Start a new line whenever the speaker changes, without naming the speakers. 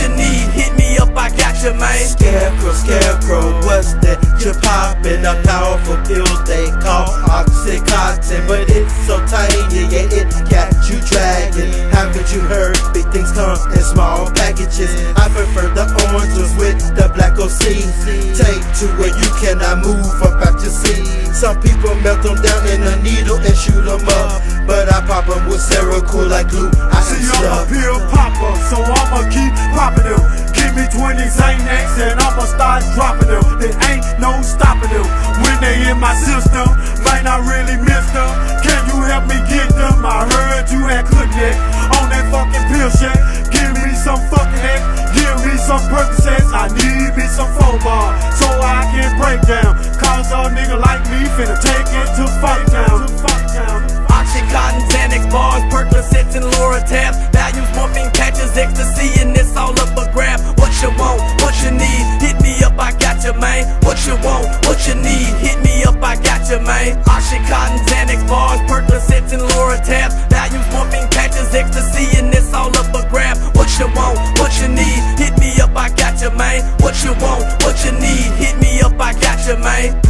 you need, hit me up, I got you, man.
Scarecrow, scarecrow, what's that you're popping? A powerful pill they call Oxycontin, but it's so tiny, yeah, it got you dragging. Haven't you heard? Big things come in small packages. I prefer the orange ones with the black OC. Take to where you cannot move up out your seat. Some people melt them down in a needle and shoot them up, but I pop them with Seroquel like glue. I
See, I'm a pill popper, so I'ma keep popping them. Give me 20 Xanax and I'ma start dropping them. There ain't no stopping them. When they in my system, might not really miss them. Can you help me get them? I heard you had cognac on that fucking pill shack. Give me some fucking X, give me some Percocets. I need me some phone bar so I can break down. Cause a nigga like me finna take it to Fucktown.
Oxycontin, Xanax bars, Percocets and Loratabs. Values, morphine patches, ecstasy, and it's all up a grab. What you want, what you need, hit me up, I got you, man. What you want, what you need, hit me up, I got you, man. Oxycontin, Xanax bars, Percocets and Loratabs. Values, morphine patches, ecstasy, and it's all up a grab. What you want, what you need, hit me up, I got you, man. What you want, what you need, hit me up, I got you, man.